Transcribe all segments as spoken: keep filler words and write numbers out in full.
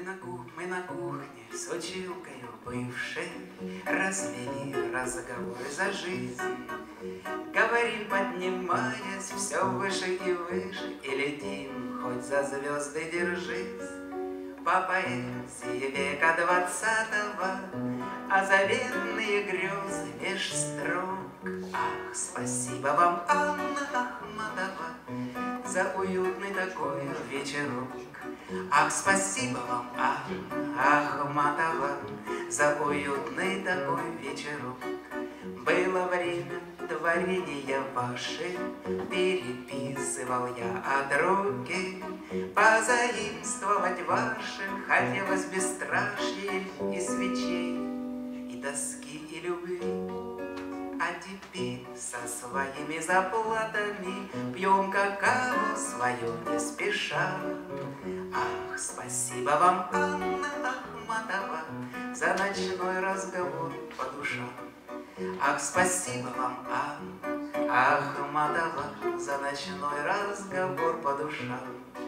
на кухне, мы на кухне с училкою бывшей развели разговоры за жизнь. Говорим, поднимаясь все выше и выше, и летим, хоть за звезды держись. По поэзии века двадцатого озаренные грезы меж строк. Ах, спасибо вам, Анна Ахматова, за уютный такой вечерок. Ах, спасибо вам, Анна Ахматова, за уютный такой вечерок. Было время творения ваши, переписывал я от руки. Позаимствовать ваших хотелось бесстрашье и свечей, и тоски, и любви. А теперь со своими заплатами пьем какао свое не спеша. Ах, спасибо вам, Анна Ахматова, за ночной разговор по душам. Ах, спасибо вам, Анна Ахматова, за ночной разговор по душам.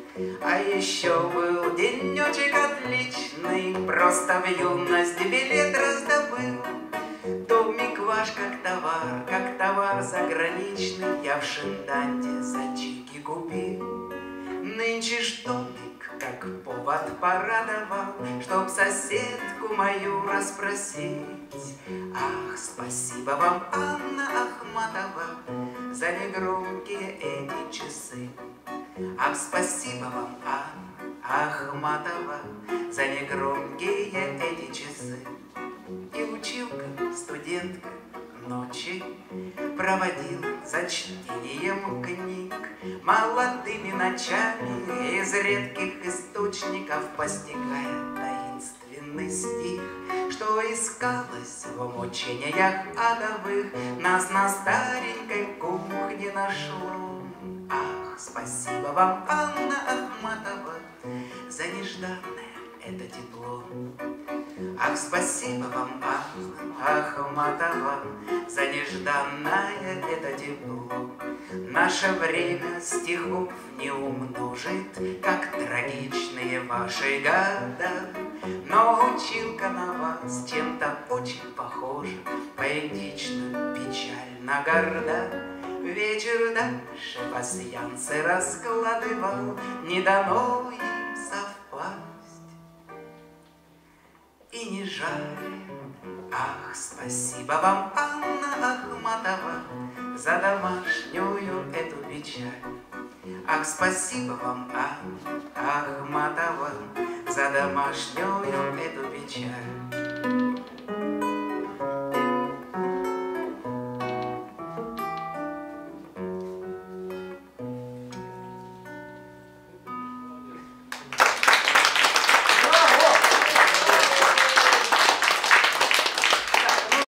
А еще был денечек отличный, просто в юности билет раздобыл. Домик ваш как товар, как товар заграничный, я в Шинданте за чики купил. Нынче ж домик как повод порадовал, чтоб соседку мою расспросить. Ах, спасибо вам, Анна Ахматова, за негромкие эти часы. Ах, спасибо вам, Анна Ахматова, за негромкие эти часы. И училка, студентка, ночи проводила за чтением книг, молодыми ночами из редких источников постигая таинственный стих, что искалось в мучениях адовых, нас на старенькой кухне нашло. Ах, спасибо вам, Анна Ахматова, за нежданное это тепло. Ах, спасибо вам, Анна Ахматова, за нежданное это тепло. Наше время стихов не умножит, как трагичные ваши года, но училка на вас чем-то очень похожа, поэтично, печально, горда. Вечер дальше пасьянсы раскладывал, не дано им совпасть. И не жаль. Ах, спасибо вам, Анна Ахматова, за домашнюю эту печаль. Ах, спасибо вам, Анна Ахматова, за домашнюю эту печаль.